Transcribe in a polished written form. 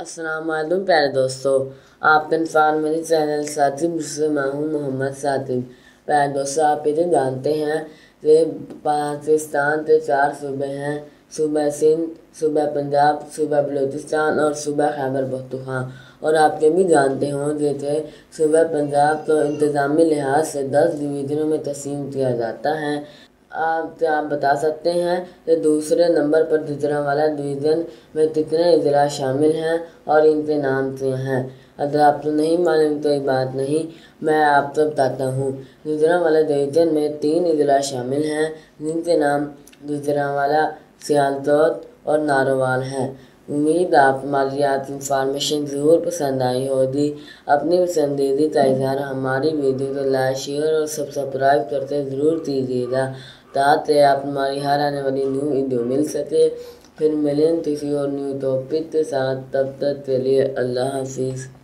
السلام علیکم پیارے دوستو، آپ کا انفان میری چینل ساتھی سے میں ہوں محمد ساتھی۔ پیارے دوستو، آپ یہ جانتے ہیں کہ پاکستان کے 4 صوبے ہیں: صوبہ سندھ، صوبہ پنجاب، صوبہ بلوچستان اور صوبہ خیبر پختونخوا۔ اور آپ یہ بھی جانتے ہوں کہ صوبہ پنجاب کو انتظامی لحاظ سے 10 ڈویژنوں میں تقسیم کیا جاتا ہے۔ آپ بتا سکتے ہیں کہ دوسرے نمبر پر گوجرانوالہ ڈویژن میں کتنے اضلاع شامل ہیں اور ان کے نام کیا ہیں؟ اگر آپ کو نہیں معلوم تو یہ بات نہیں، میں آپ کو بتاتا ہوں۔ گوجرانوالہ ڈویژن میں 3 اضلاع شامل ہیں جن کے نام گوجرانوالہ، سیالکوٹ اور نارووال ہیں۔ امید آپ مالیاتی انفارمیشن ضرور پسند آئی ہوگی۔ اپنی پسندیدگی کا اظہار ہماری ویڈیو کو لائک، شیئر اور سبسکرائب کرتے ضرور کیجیے گا تاکہ آپ ہماری ہر آنے والی نیو ویڈیو مل سکے۔ پھر ملیں کسی اور نیو ٹاپک کے ساتھ، تب تک کے لیے اللہ حافظ۔